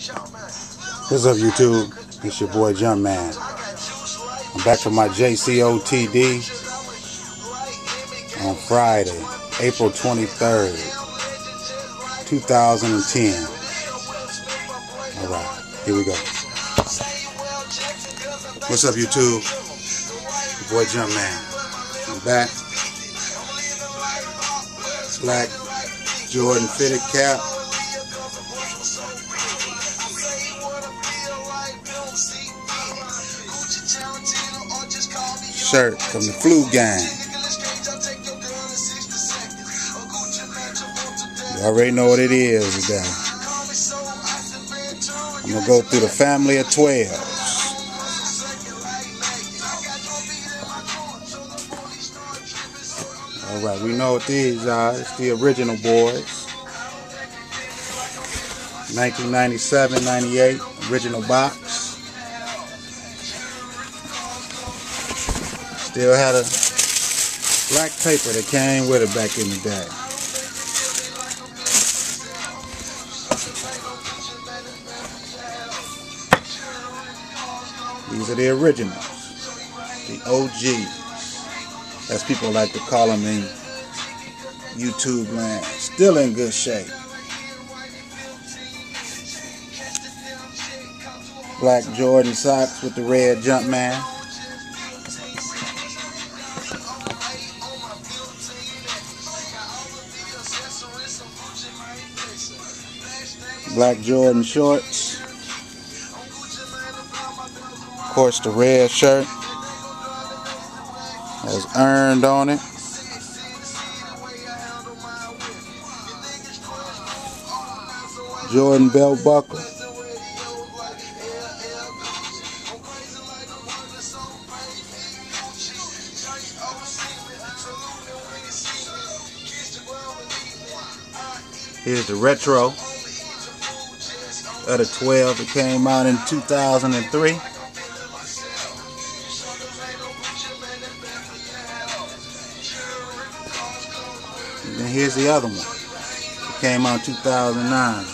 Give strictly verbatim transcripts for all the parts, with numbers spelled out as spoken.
What's up, YouTube? It's your boy Jumpman. I'm back for my J C O T D on Friday, April twenty-third, two thousand ten. Alright, here we go. What's up, YouTube? Your boy Jumpman. I'm back. Black Jordan fitted cap. Shirt from the Flu Gang. You already know what it is today. I'm gonna go through the family of twelves. Alright, we know what these are. It's the original boys. nineteen ninety-seven ninety-eight, original box. Still had a black paper that came with it back in the day. These are the originals, the O Gs, as people like to call them in YouTube land. Still in good shape. Black Jordan socks with the red Jumpman. Black Jordan shorts. Of course, the red shirt has earned on it. Jordan belt buckle. Here's the retro of the twelve that came out in two thousand three. And then here's the other one. It came out in two thousand nine.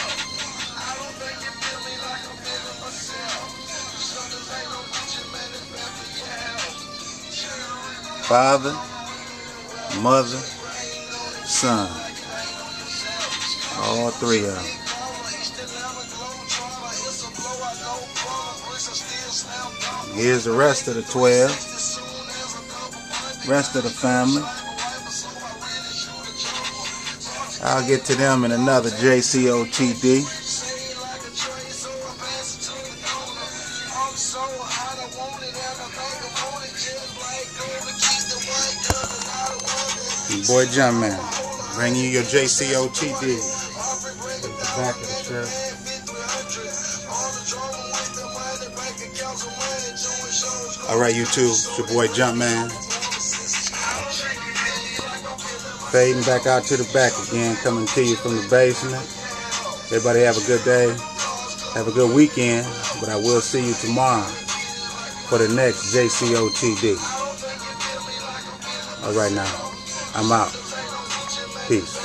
Father, mother, son. All three of them. Here's the rest of the twelve. Rest of the family. I'll get to them in another J C O T D. Your boy Jumpman, bring you your J C O T D. The back of the shirt. Alright, YouTube, it's your boy Jumpman. Fading back out to the back again, coming to you from the basement. Everybody have a good day. Have a good weekend. But I will see you tomorrow for the next J C O T D. Alright now, I'm out. Peace.